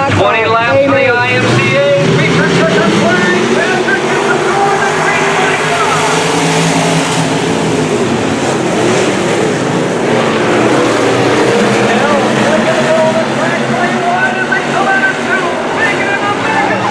NASCAR. 20 laps for the Amen. IMCA. Feature checker flag. Patrick is the score at 325. Now, they're going to go on the track 3 wide as they come out of 2. Making it up back and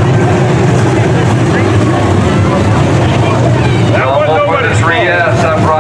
That was nobody. 3S up right.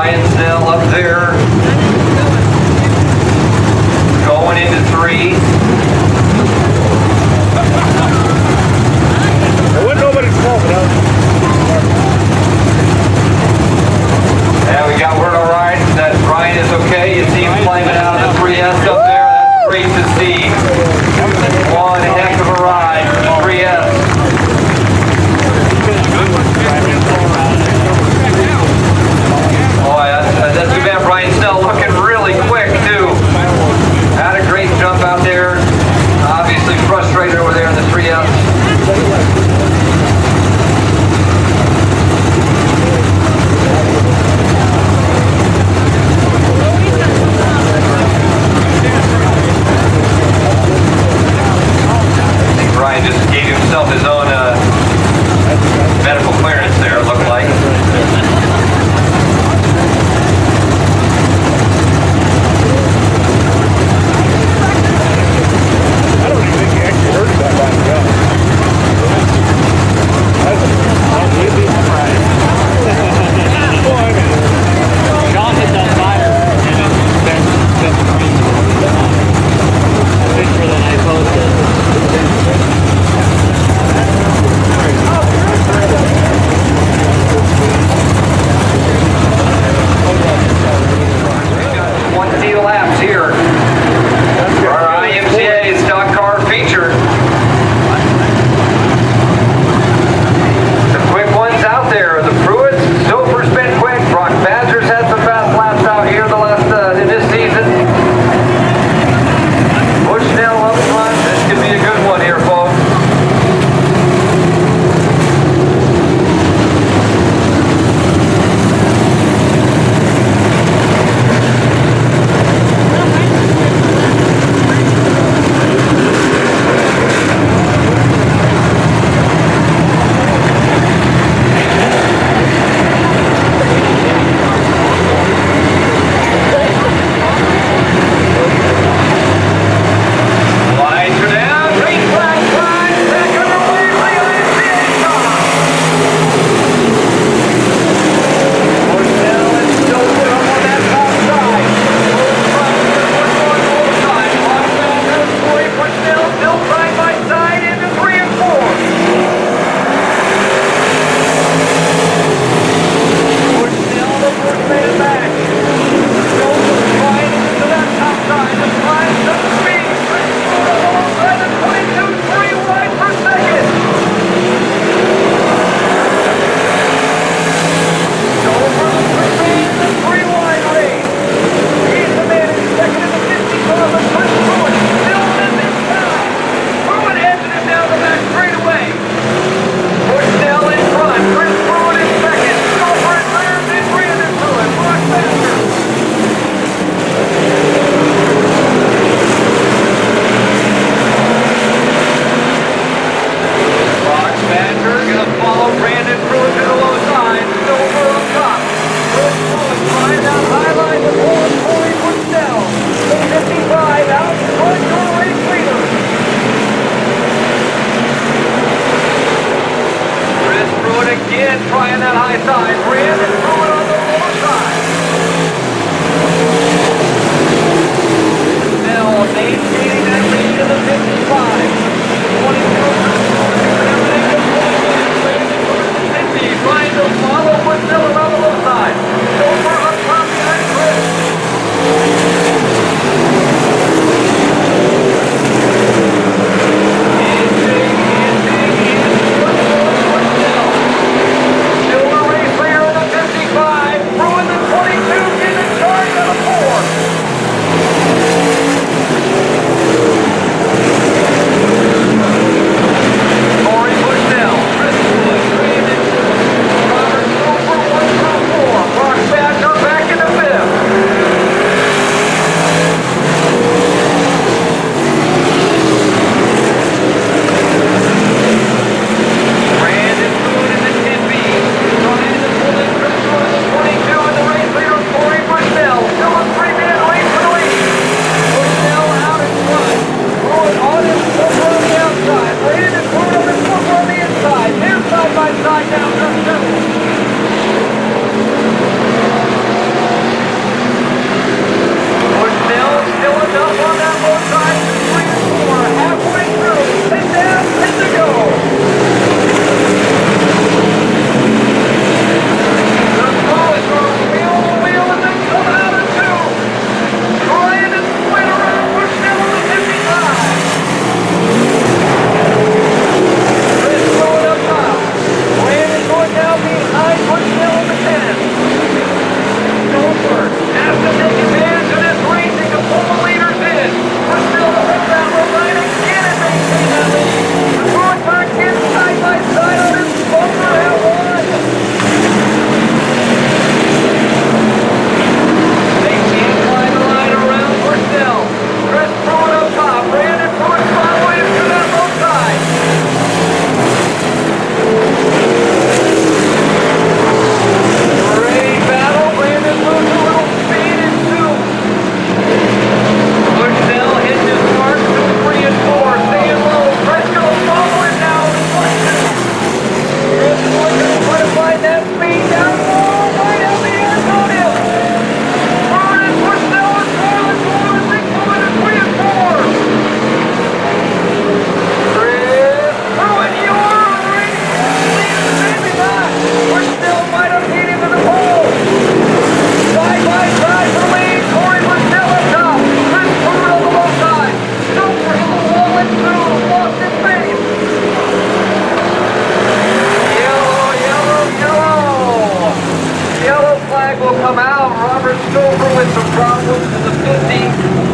come out. Robert Stover with some problems in the 50.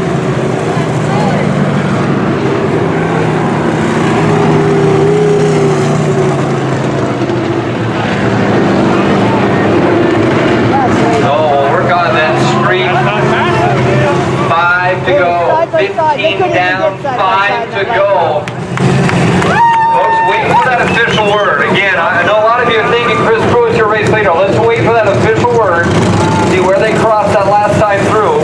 To go, 15 down, 5 to go. Folks, wait for that official word. Again, I know a lot of you are thinking Chris Pruitt's your race leader. Let's wait for that official word. See where they crossed that last time through.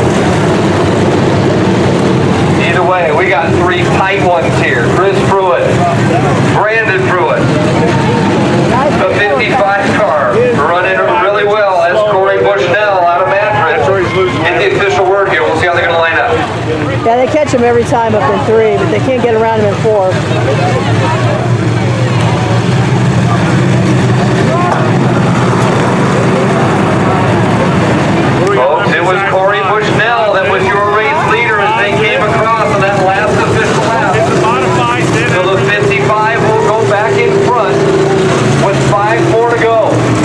Either way, we got 3 tight ones here. Chris Pruitt, Brandon Pruitt. The 55 car running really well. That's Corey Bushnell out of Madrid. Get the official word here. We'll see how they're going to line up. Yeah, they catch him every time up in 3, but they can't get around him in 4. Folks, it was Corey Bushnell that was your race leader as they came across on that last official lap. So the 55 will go back in front with 5 more to go.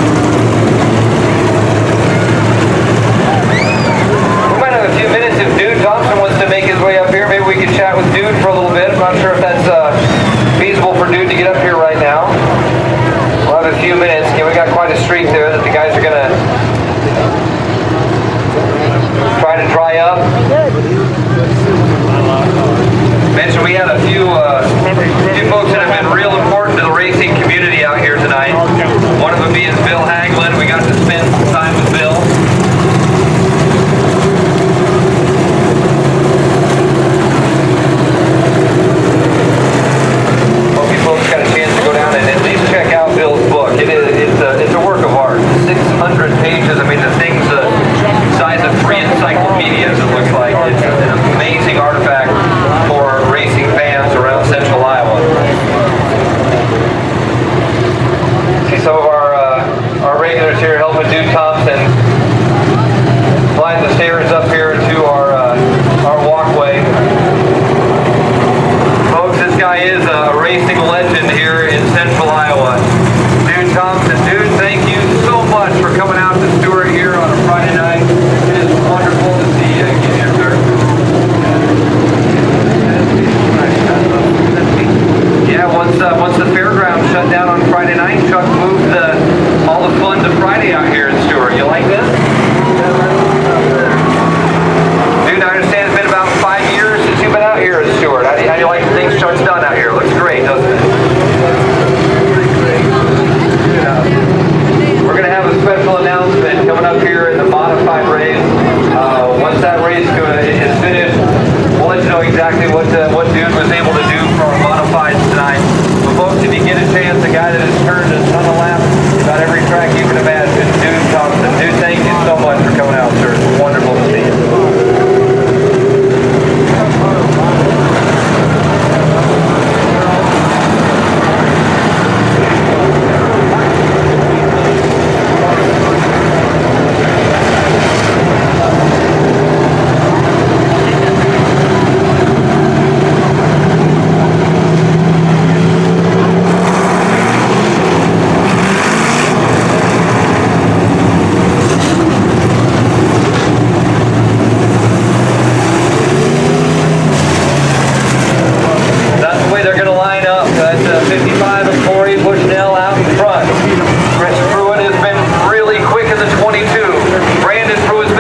We might have a few minutes if Dude Thompson wants to make his way up here. Maybe we can chat with Dude for a little bit. I'm not sure if that's feasible for Dude to get up here right now. We'll have a few minutes. Yeah, we got quite a streak there that the guys are going to try to dry up. Mentioned we had a few folks that have been real important to the racing community out here tonight. One of them being Bill Hagelin. We got to spend some time with Bill. Hope you folks got a chance to go down and at least check out Bill's book. It's a work of art. 600 pages. I mean, the thing's the size of 3 encyclopedias, it looks like. It's an amazing artifact for racing fans around central Iowa. See some of our regulars here helping Dude Thompson climb the stairs up here to our walkway. Folks, this guy is a racing legend here in central Iowa. Dude Thompson. Dude, thank you so much for coming out to Stewart here on a Friday night. It is wonderful to see you again here, sir. Yeah, once the fairground shut down on Friday night, Chuck moved all the fun to Friday out here in Stewart. You like this? Dude, I understand it's been about 5 years since you've been out here in Stewart. How do you like the things Chuck's done out here? It looks great, doesn't it? We're going to have a special announcement coming up here in the modified race. Once that race is finished, we'll let you know exactly what Dude was able to do for our modifieds tonight. But folks, if you get a chance, the guy that has turned a ton of laps about every track you can imagine, Dude Thompson. Dude, thank you so much for coming out, sir. It's wonderful to see you. Brandon Pruitt